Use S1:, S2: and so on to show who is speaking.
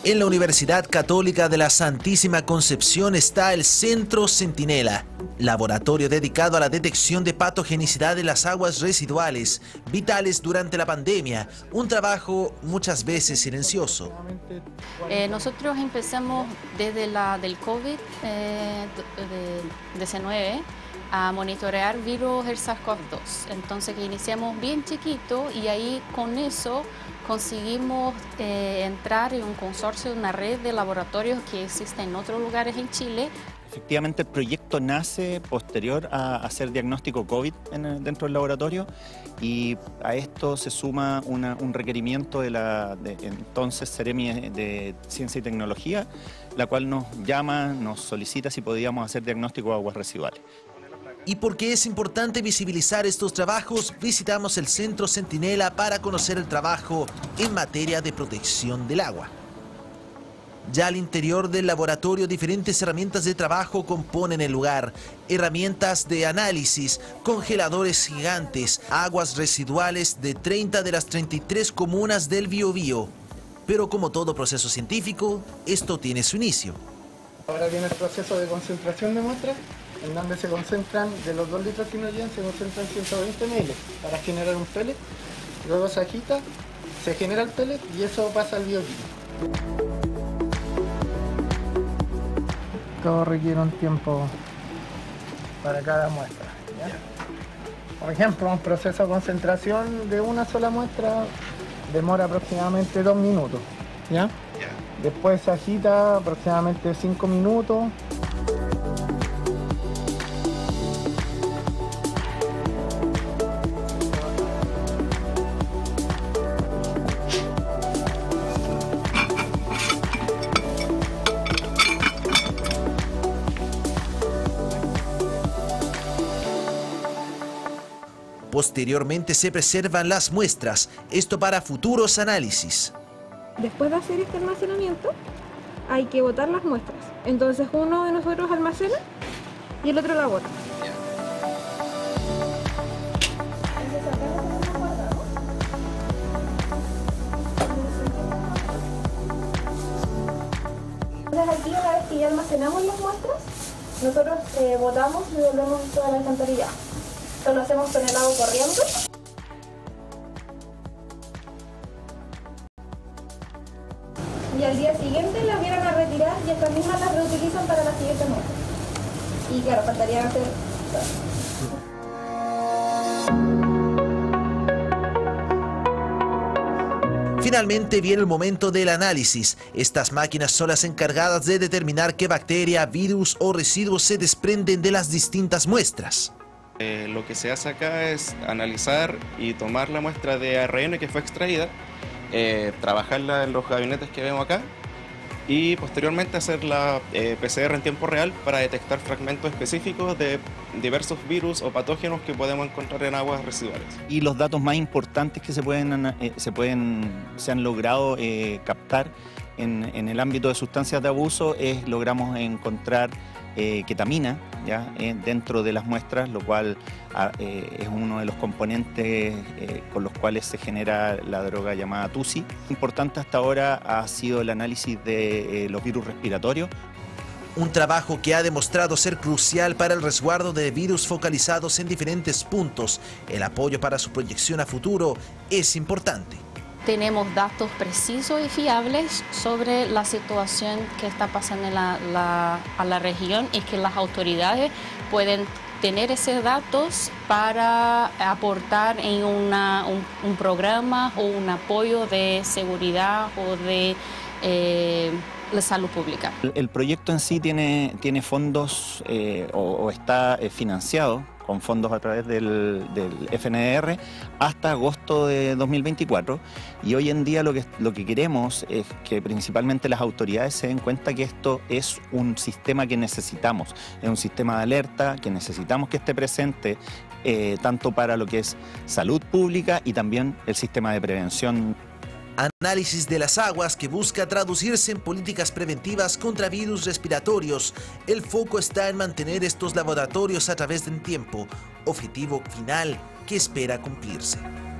S1: En la Universidad Católica de la Santísima Concepción está el Centro Centinela, laboratorio dedicado a la detección de patogenicidad de las aguas residuales, vitales durante la pandemia, un trabajo muchas veces silencioso.
S2: Nosotros empezamos desde del COVID-19 a monitorear virus el SARS-CoV-2. Entonces que iniciamos bien chiquito y ahí con eso conseguimos entrar en un consorcio, una red de laboratorios que existe en otros lugares en Chile.
S3: Efectivamente, el proyecto nace posterior a hacer diagnóstico COVID dentro del laboratorio, y a esto se suma un requerimiento de entonces Seremi de Ciencia y Tecnología, la cual nos llama, nos solicita si podíamos hacer diagnóstico de aguas residuales.
S1: Y porque es importante visibilizar estos trabajos, visitamos el Centro Centinela para conocer el trabajo en materia de protección del agua. Ya al interior del laboratorio, diferentes herramientas de trabajo componen el lugar. Herramientas de análisis, congeladores gigantes, aguas residuales de 30 de las 33 comunas del Biobío. Pero como todo proceso científico, esto tiene su inicio.
S4: Ahora viene el proceso de concentración de muestras, en donde se concentran, de los 2 litros que nos llevan, se concentran 120 ml para generar un pellet. Luego se agita, se genera el pellet y eso pasa al bioquímico. Todo requiere un tiempo para cada muestra, ¿ya? Por ejemplo, un proceso de concentración de una sola muestra demora aproximadamente 2 minutos, ¿ya? Después se agita aproximadamente 5 minutos.
S1: Posteriormente se preservan las muestras, esto para futuros análisis.
S5: Después de hacer este almacenamiento, hay que botar las muestras. Entonces uno de nosotros almacena y el otro la bota. Entonces aquí, una vez que ya almacenamos las muestras, nosotros botamos y volvemos toda la alcantarilla. Esto lo hacemos con el agua corriente. Y al día siguiente las vienen a retirar y estas mismas las reutilizan para las siguientes muestras. Y claro, faltaría hacer...
S1: Finalmente viene el momento del análisis. Estas máquinas son las encargadas de determinar qué bacteria, virus o residuos se desprenden de las distintas muestras.
S6: Lo que se hace acá es analizar y tomar la muestra de ARN que fue extraída, trabajarla en los gabinetes que vemos acá y posteriormente hacer la PCR en tiempo real para detectar fragmentos específicos de diversos virus o patógenos que podemos encontrar en aguas residuales.
S3: Y los datos más importantes que se han logrado captar en el ámbito de sustancias de abuso logramos encontrar ketamina dentro de las muestras, lo cual es uno de los componentes con los cuales se genera la droga llamada TUSI. Importante hasta ahora ha sido el análisis de los virus respiratorios.
S1: Un trabajo que ha demostrado ser crucial para el resguardo de virus focalizados en diferentes puntos. El apoyo para su proyección a futuro es importante.
S2: Tenemos datos precisos y fiables sobre la situación que está pasando en a la región y que las autoridades pueden tener esos datos para aportar en un programa o un apoyo de seguridad o de salud pública.
S3: El proyecto en sí tiene fondos o está financiado con fondos a través del FNDR hasta agosto de 2024, y hoy en día lo que queremos es que principalmente las autoridades se den cuenta que esto es un sistema que necesitamos, es un sistema de alerta que necesitamos que esté presente tanto para lo que es salud pública y también el sistema de prevención.
S1: Análisis de las aguas que busca traducirse en políticas preventivas contra virus respiratorios. El foco está en mantener estos laboratorios a través del tiempo, objetivo final que espera cumplirse.